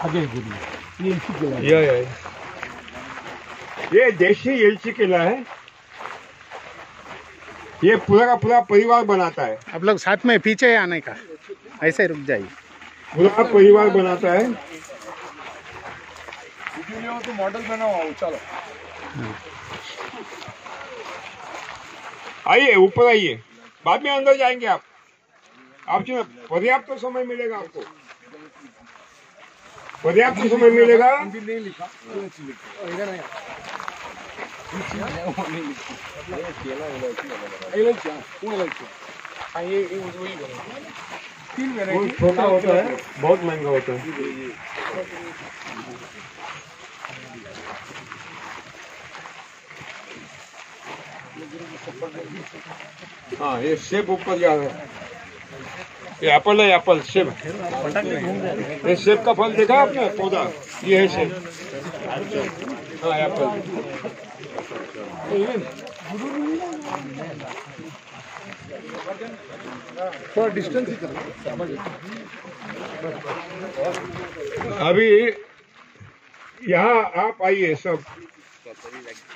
ये देशी एलची केला है। ये पूरा का पूरा परिवार बनाता है। आप लोग साथ में पीछे आने का, ऐसे रुक जाइए। पूरा परिवार बनाता है। तो मॉडल बनाओ, चलो आइए, ऊपर आइए, बाद में अंदर जाएंगे आप जो पर्याप्त तो समय मिलेगा, आपको पर्याप्त तो समय मिलेगा। छोटा होता है, बहुत महंगा होता है। हाँ, ये सेब ऊपर जा रहा है। ये एप्पल है, एप्पल सेब। ये सेब का फल देखा आपने, पौधा? ये है सेब। हाँ, एप्पल। थोड़ा डिस्टेंस ही करो। अभी यहाँ आप आइए सब।